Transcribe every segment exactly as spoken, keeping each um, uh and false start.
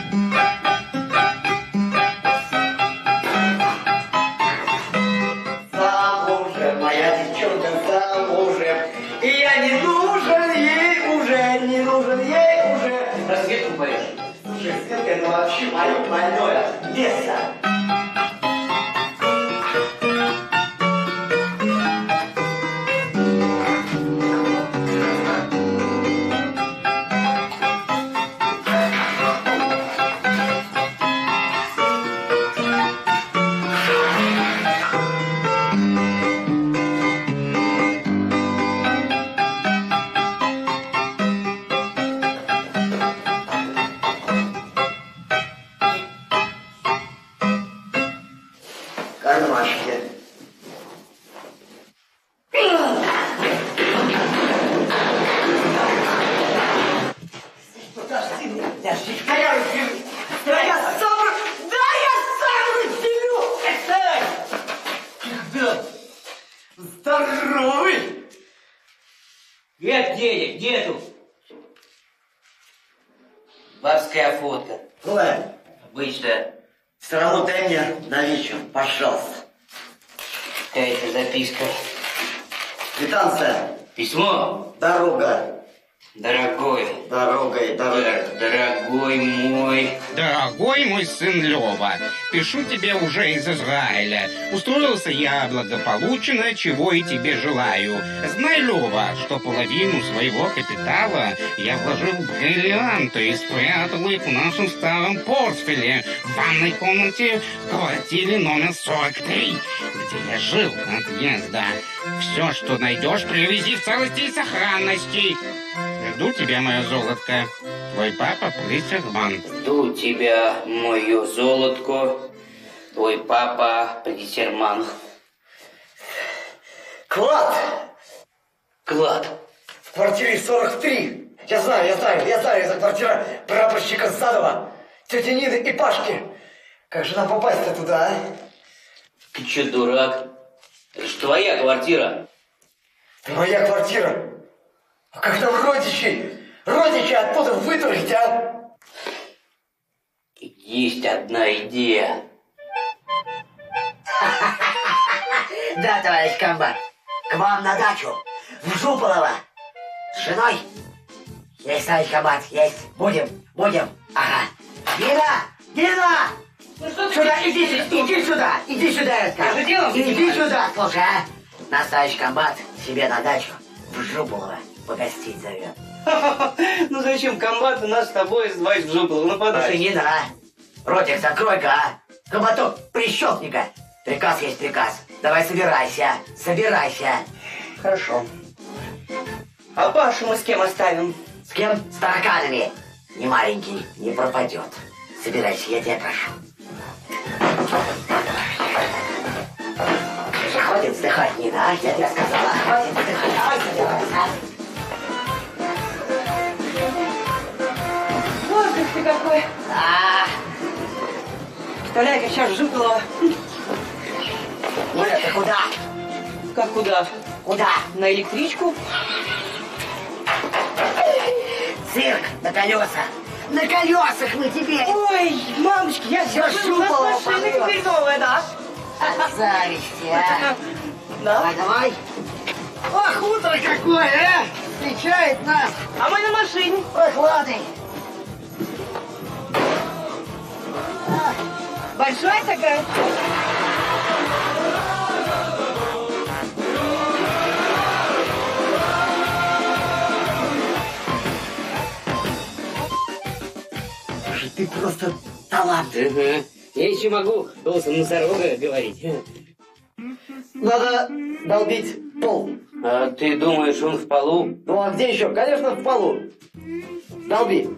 Замужем, моя девчонка замужем. И я не нужен ей уже, не нужен ей уже. Разведку поешь? Слушай, Светка, это вообще мое больное место. Кармашки. Подожди меня, подожди. Да я разделю. Да я сам, да я сам разделю. Когда? Здоровый. Нет денег, нету. Бабская фотка. Ладно. Обычно. Все равно дай мне на вечер, пожалуйста. Какая-то записка. Квитанция. Письмо. Дорога. Дорогой. Дорогой, дорога. Дорогой мой. Дорогой мой сын Лёва, пишу тебе уже из Израиля. Устроился я благополучно, чего и тебе желаю. Знай, Лёва, что половину своего капитала я вложил в бриллианты и спрятал их в нашем старом портфеле в ванной комнате в квартире номер сорок три, где я жил до отъезда. Все, что найдешь, привези в целости и сохранности. Жду тебя, мое золотко. Твой папа Плиссерман. Жду тебя, мое золотко. Твой папа Плиссерман. Клад! Клад. В квартире сорок три. Я знаю, я знаю, я знаю, это квартира прапорщика Садова, тети Нины и Пашки. Как же нам попасть-то туда, а? Ты че, дурак? Это ж твоя квартира. Это моя квартира. А как нам родичи, родичи оттуда вытурить, а? Есть одна идея. Да, товарищ комбат, к вам на дачу, в Жуполово, с женой. Есть, товарищ комбат, есть. Будем, будем. Ага. Гена! Гена! Ну что Сюда, иди, сюда, иди сюда, иди сюда, я сказал. Я же делом Иди занимаюсь. сюда, слушай, а. Нас, товарищ комбат, себе на дачу, в Жуполово, погостить зовет. Ну зачем комбату нас с тобой сдавать в жопу? Ну Слушай, подожди. Гена, а? Ротик закрой-ка, а. Комбаток, прищелкни-ка. Приказ есть приказ. Давай собирайся, собирайся. Хорошо. А Пашу мы с кем оставим? С кем? С тараканами. Не маленький, не пропадет. Собирайся, я тебя прошу. Уже хватит вздыхать, Нина, а? Я тебе сказала. Хватит вздыхать, давай собирайся. Ой, ты какой. А, Представляю, как сейчас Жуполово. Нина, ты куда? Как куда? Куда? На электричку? Цирк на колесах. На колесах мы теперь. Ой, мамочки, я Всё все у нас Жуполово машина помрёт. теперь новая, да? От зависти, а. Да? Давай, давай. Ох, утро какое, а! Встречает нас А мы на машине. прохладой. Большая такая. Слушай, ты просто талант. Ага. Я еще могу голосом носорога говорить. Надо долбить пол. А ты думаешь, он в полу? Ну а где еще? Конечно, в полу. Долби.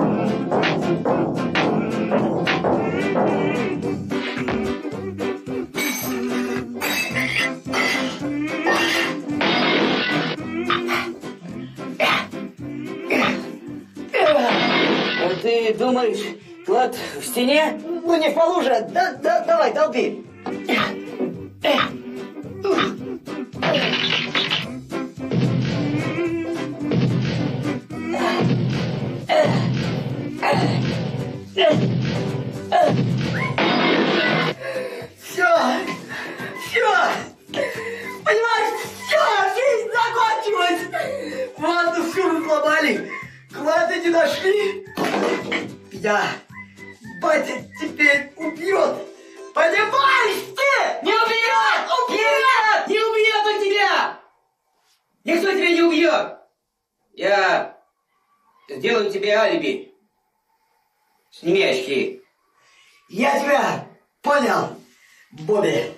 А ты думаешь, клад в стене? Ну не в полу же. Да, да, давай, долби. Все, все, понимаешь, все, жизнь закончилась. Ванну всю разломали, клада не нашли. Я, батя теперь убьет, понимаешь ты? Не убьет! Убьет! Не убьет он тебя! Никто тебя не убьет! Я сделаю тебе алиби. Сними очки. Я тебя понял, Бобби.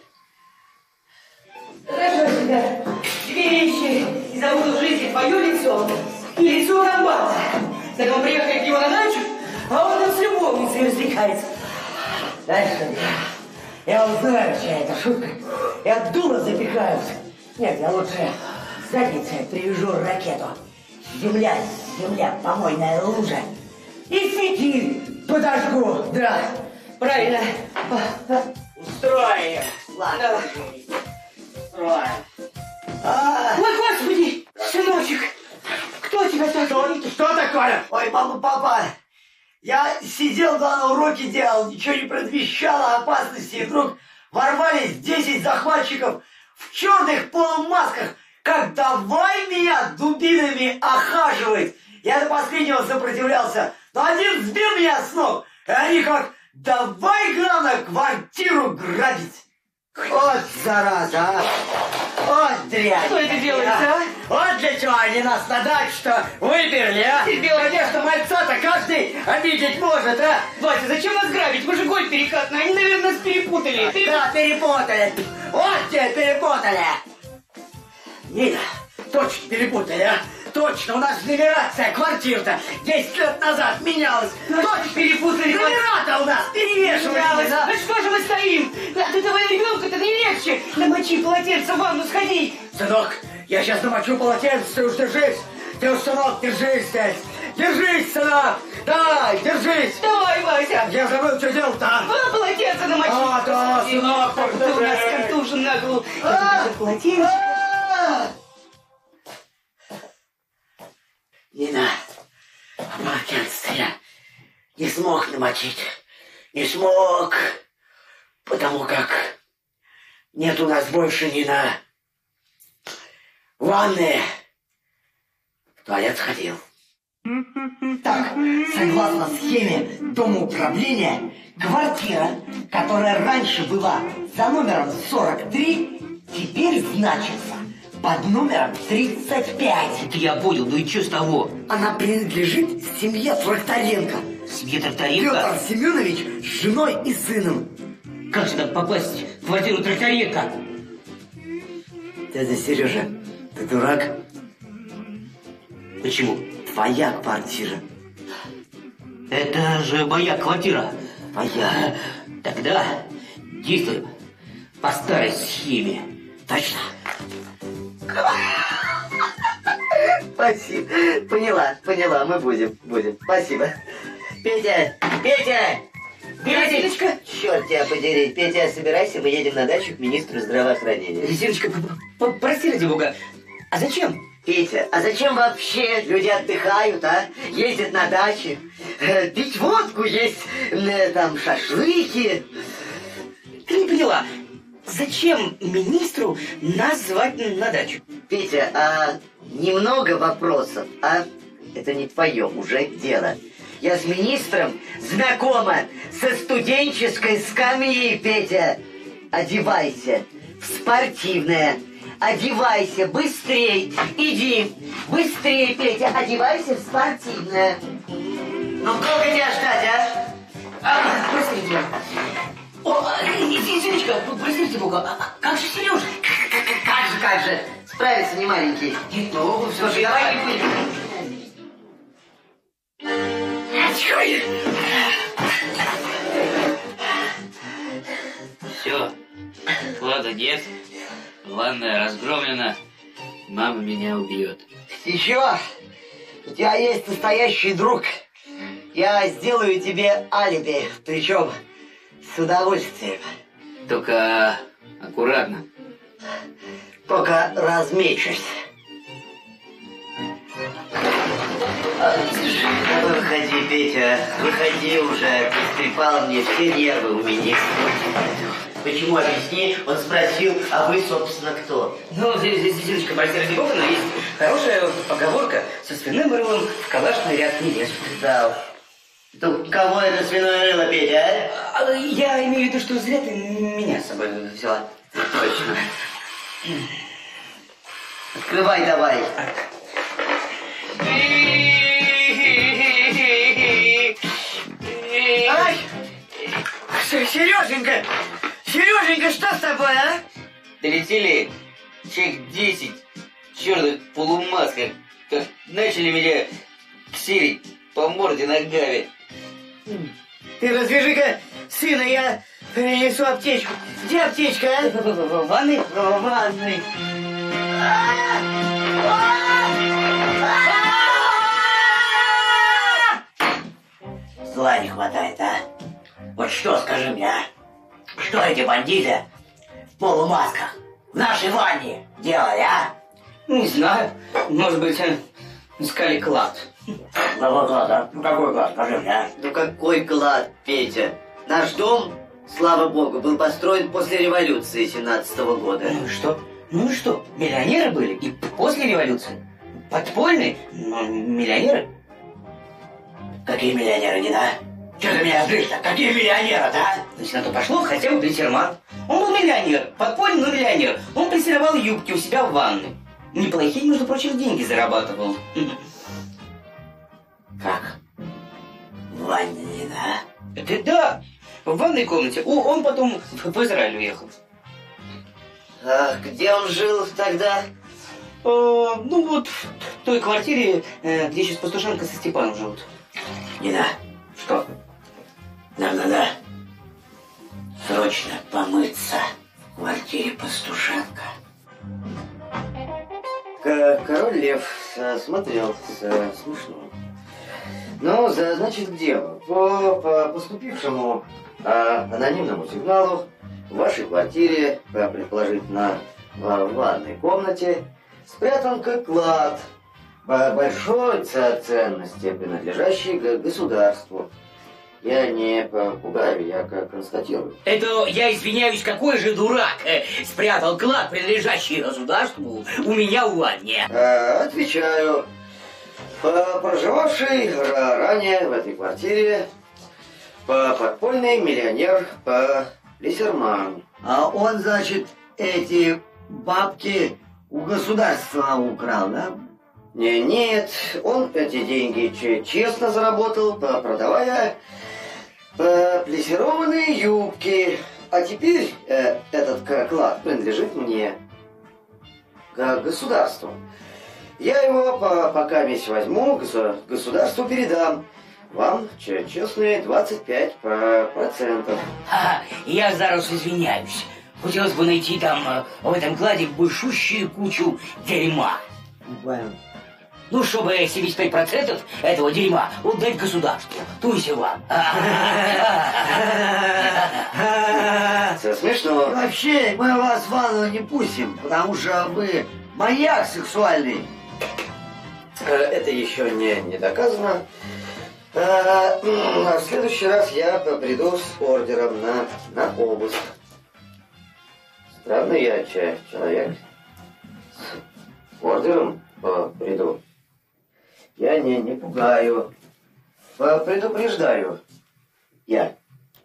Хорошо тебя. Две вещи и забуду в жизни твое лицо и лицо комбата. Когда мы приехали к нему на дачу, а он там с любовницей развлекается. Знаешь что, я узнаю, чья это шутка. Я дура запихаюсь. Нет, я лучше задницей привяжу ракету. Земля, земля, помойная лужа. И фитиль подожгу, да. Правильно. Устроим. Ладно, устроим. А, Ой, господи, сыночек, кто тебя так? Что, что такое? Ой, мама, папа, я сидел на уроке делал, ничего не предвещало опасности, и вдруг ворвались десять захватчиков в черных полумасках, как давай меня дубинами охаживать. Я до последнего сопротивлялся, но один сбил меня с ног, и они как давай, главное, квартиру грабить. Вот зараза, а! Вот дрянь! Что это делается, а? Вот для чего они нас на дачу-то выперли, а? Конечно, мальца-то каждый обидеть может, а? Вася, зачем нас грабить? Мы же голь перекатный, они, наверное, нас перепутали. Переп- Да, перепутали. Вот тебе перепутали. Нина, точно перепутали, а? Точно, у нас нумерация квартир-то десять лет назад менялась. Точно перепутали. Номера-то у нас перевешивались. Менялось. Да? Ну что же мы стоим? От этого ребенка-то не легче. Намочи полотенце в ванну, сходи. Сынок, я сейчас намочу полотенце, ты уж держись. Ты уж, сынок, держись здесь. Держись, сынок. Давай, держись. Давай, Вася. Я забыл, что делать-то, а? А, полотенце намочи. А, да, сынок, Ты у нас контужен на голову. А! Полотенце. Нина, полотенце я не смог намочить. Не смог. Потому как нет у нас больше, Нина, ванны. В туалет сходил. Так, согласно схеме Дома управления, квартира, которая раньше была за номером сорок три, теперь значится под номером тридцать пять. Это я понял, ну и что с того? Она принадлежит семье Тракторенко. Семье Петр Тракторенко? Семенович с женой и сыном. Как же там попасть в квартиру Тракторенко? Дядя Сережа, ты дурак? Почему? Твоя квартира. Это же моя квартира. Твоя. Тогда действуем по старой схеме. Точно. Спасибо. Поняла, поняла, мы будем, будем. Спасибо. Петя, Петя! Петя! Черт тебя подери. Петя, собирайся, мы едем на дачу к министру здравоохранения. Зиночка, прости ради бога, а зачем? Петя, а зачем вообще люди отдыхают, а? Ездят на дачи, э, пить водку, есть э, там шашлыки. Ты не поняла, зачем министру нас звать на дачу? Петя, а немного вопросов, а? Это не твое уже дело. Я с министром знакома со студенческой скамьи, Петя. Одевайся в спортивное. Одевайся, быстрей, иди, быстрей, Петя, одевайся в спортивное. Ну, сколько тебя ждать, а? А, простите. О, Зиночка, простите бога, а как же Сережа? Как, как, как же, как же, справится не маленький. Нет, ну, все же, Давай давай не будем. Все, Влада нет, ванная разгромлена, мама меня убьет. Еще, у тебя есть настоящий друг. Я сделаю тебе алиби, причем с удовольствием. Только аккуратно. Только размечусь. Давай выходи, Петя, выходи уже. Ты истрепал мне все нервы у меня. Почему, объясни? Он спросил, а вы, собственно, кто? Ну, здесь, Зиночка, прости ради бога, но есть хорошая поговорка: со свиным рылом в калашный ряд не лезут. Да уж. Тут кого это свиное рыло, Петя, а? А, я имею в виду, что зря ты меня с собой взяла. Точно. Открывай давай. Ай! Сереженька! Сереженька, что с тобой, а? Долетели человек десять черных полумасках, как начали меня ксерить по морде ногами. Ты развяжи-ка сына, я принесу аптечку. Где аптечка, а? В ванной? В ванной. Зла не хватает, а? Вот что, скажи мне, а? Что эти бандиты в полумасках в нашей ванне делали, а? Не знаю. Может быть, искали клад. Какой клад, а? Ну какой клад, скажи мне, а? Ну какой клад, Петя? Наш дом, слава богу, был построен после революции семнадцатого года. Ну и что? Ну и что? Миллионеры были и после революции. Подпольные, но миллионеры. Какие миллионеры, не да? Что ты меня злишь-то? Какие миллионеры, да? Значит, на то пошло хотя бы Плессерман. Он был миллионер, подпольный, но миллионер. Он плессировал юбки у себя в ванной. Неплохие, между прочим, деньги зарабатывал. Как? В ванне, да? Это да, в ванной комнате. О, он потом в Израиль уехал. А где он жил тогда? А, ну вот в той квартире, где сейчас Пастушенко со Степаном живут. Не да. Что? Нам надо срочно помыться в квартире Пастушенко. Король Лев смотрел смешно. Ну, за, значит, к делу. По, по поступившему а, анонимному сигналу в вашей квартире, предположительно в ванной комнате, спрятан как клад большой ценности, принадлежащий государству. Я не пугаю, я как констатирую. Это, я извиняюсь, какой же дурак э, спрятал клад, принадлежащий государству, у меня в ванне? А, отвечаю. Проживавший ранее в этой квартире подпольный миллионер Плессерман. А он, значит, эти бабки у государства украл, да? Не, нет, он эти деньги честно заработал, продавая плессированные юбки. А теперь э, этот клад принадлежит мне, государству. Я его по, пока весь возьму, государству передам. Вам честные двадцать пять процентов. А, я зараз извиняюсь. Хотелось бы найти там, э, в этом кладе, большущую кучу дерьма. Ну, чтобы семьдесят пять процентов этого дерьма отдать государству. То есть вам. Все смешно. Вообще, мы вас в ванну не пустим, потому что вы маньяк сексуальный. Это еще не, не доказано. А, а в следующий раз я приду с ордером на, на обыск. Странный я человек. С ордером приду. Я не, не пугаю. Предупреждаю. Я.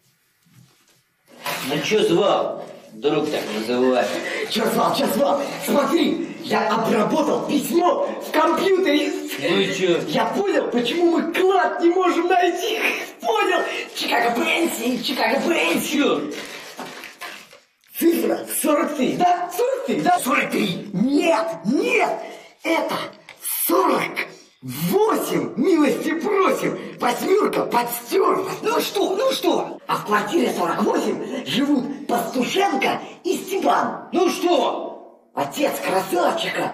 Ну что звал? Друг так называть. Че звал, че звал? Смотри, я обработал письмо в компьютере. Ну и чё? Я понял, почему мы клад не можем найти. Понял? Чикаго Брэнси, Чикаго Брэнси. Чё? Цифра сорок три, да? сорок три, да? сорок три. Нет, нет, это сорок восемь, милости просим. Восьмерка подстерта. Ну что, ну что? А в квартире сорок восемь живут Пастушенко и Степан. Ну что? Отец красавчика.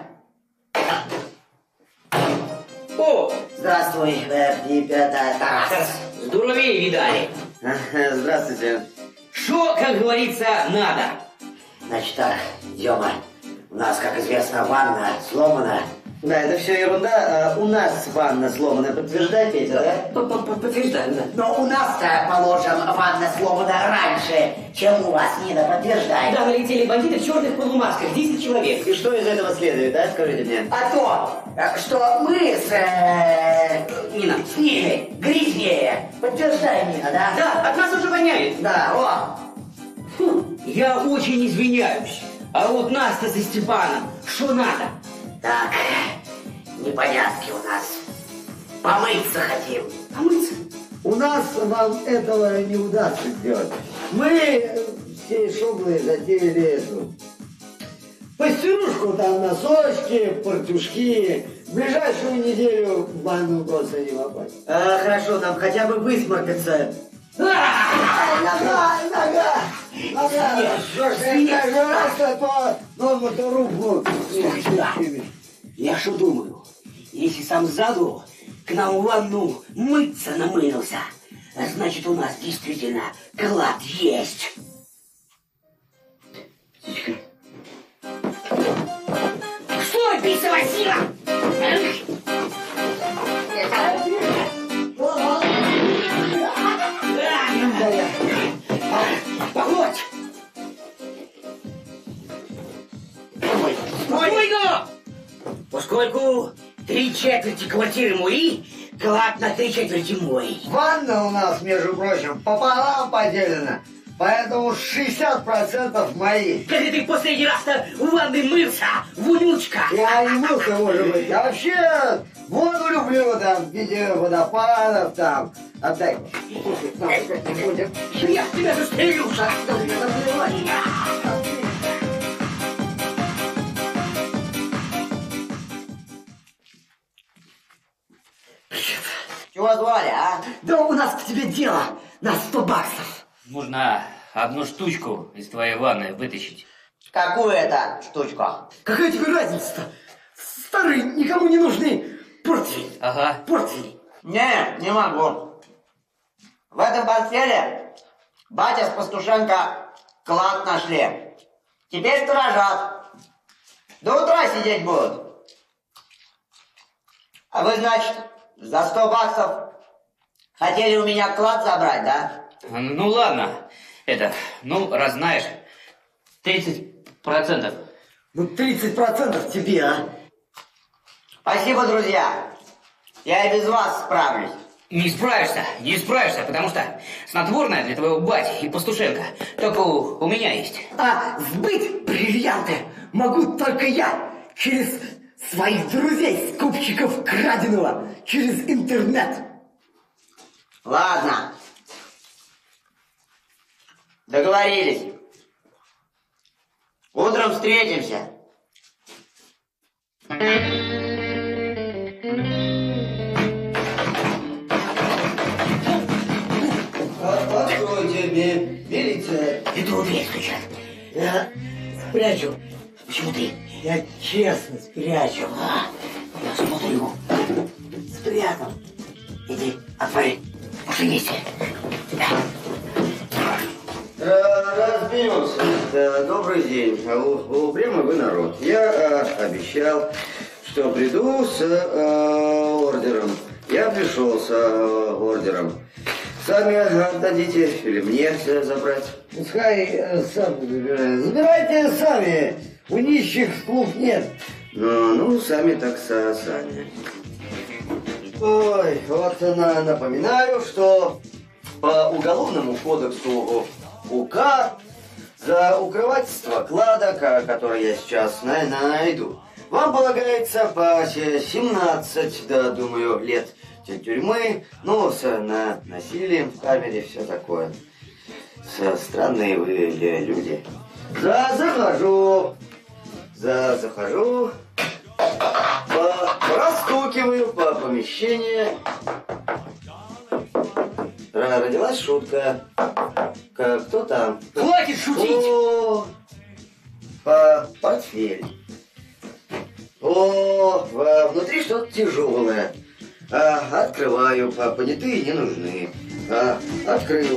О, Здравствуй, ребята. Тарас, здоровее видали. Здравствуйте. Что, как говорится, надо? Значит так, Дема, у нас, как известно, ванна сломана, Да, это все ерунда. У нас ванна сломана. Подтверждай, Петя, да? Подтверждаю, да. Но у нас-то, положим, ванна сломана раньше, чем у вас, Нина, подтверждай. Да, налетели бандиты в черных полумасках, десять человек. И что из этого следует, да? Скажите мне. А то, что мы с... Э, Нина. С Ниной грязнее. Подтверждай, Нина, да? Да, от нас уже воняет. Да, о. Фу, я очень извиняюсь. А вот нас-то со Степаном, что надо? Так, непонятки у нас. Помыться хотим. Помыться? У нас вам этого не удастся сделать. Мы всей шоблой затеяли эту постирушку, там носочки, портюшки. В ближайшую неделю в банду просто не попасть. А, хорошо, нам хотя бы высморкаться. Нога, нога, нога. Что ж ты кажется, то новую руку. Я что думаю, если сам сзаду к нам в ванну мыться намылился, значит, у нас действительно клад есть. Стой, писова сила! Погодь! Спокойно! Поскольку три четверти квартиры мои, клад на три четверти мой. Ванна у нас, между прочим, пополам поделена. Поэтому шестьдесят процентов мои. Когда ты последний раз-то в ванной мылся, вонючка? Я не мылся, может быть. Я вообще воду люблю, там, в виде водопадов, там. Отдай. Я тебя застрелю, шахта. Чего звали, а? Да у нас к тебе дело на сто баксов. Нужно одну штучку из твоей ванны вытащить. Какую это штучку? Какая тебе разница-то? Старые, никому не нужны портфель. Ага. Портфель. Не, не могу. В этом портфеле батя с Пастушенко клад нашли. Теперь сторожат. До утра сидеть будут. А вы, значит, за сто баксов хотели у меня клад забрать, да? Ну ладно, это, ну, раз знаешь, тридцать процентов. Ну, тридцать процентов тебе, а? Спасибо, друзья. Я и без вас справлюсь. Не справишься, не справишься, потому что снотворное для твоего бати и Пастушенко только у, у меня есть. А сбыть бриллианты могу только я через своих друзей, скупщиков краденого, через интернет. Ладно. Договорились. Утром встретимся. Откройте, милиция. Иду в дверь стучат. Я спрячу. Почему ты? Я честно спрячу. А, я смотрю. Спрятал. Иди, отвори. Пошли вместе. Разберемся. Да, добрый день. Упрямый вы народ. Я э, обещал, что приду с э, ордером. Я пришел с э, ордером. Сами отдадите или мне забрать? Пускай э, сам забирает. Забирайте сами. У нищих слов нет. Ну, ну, сами так са, сами. Ой, вот на, напоминаю, что по Уголовному кодексу УК за укрывательство клада, которое я сейчас на, найду, вам полагается по семнадцать, да, думаю, лет тюрьмы, ну, с на, насилием в камере, все такое. С, странные вы люди. За, захожу, за, захожу, по, простукиваю по помещению. Родилась шутка. Кто там? Хватит шутить! О, по портфель. О, во- внутри что-то тяжелое. А, открываю, а понятые не нужны. А, открыл.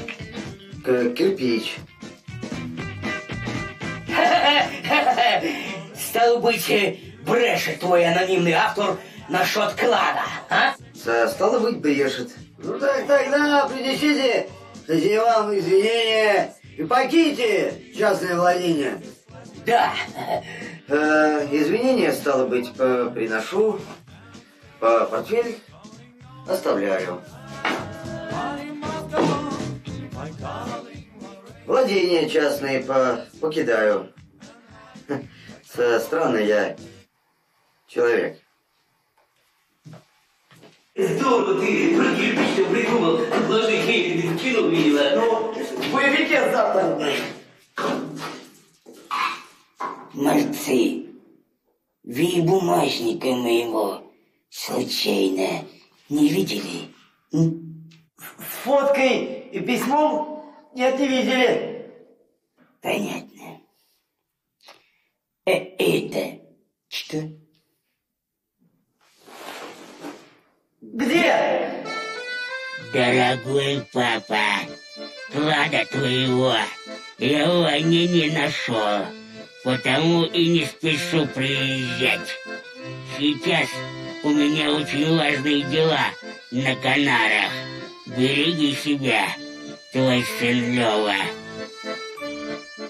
К- кирпич. Стало быть, э, брешет твой анонимный автор насчет клада, а? С- Стало быть, брешет. Ну так тогда принесите хозяевам извинения и покиньте частное владение. Да. Э, извинения, стало быть, по- приношу. По портфель оставляю. Владения частные по покидаю. С- Странный я человек. Здорово ты про кирпич придумал. Отложи хейт, кино видела. Ну, боевике завтра. Мальцы, вы бумажника моего случайно не видели? М? С фоткой и письмом? Нет, не видели. Понятно. Э, это что? Где? Дорогой папа, клада твоего я в войне не нашел, потому и не спешу приезжать. Сейчас у меня очень важные дела на Канарах. Береги себя, твой сын Лёва.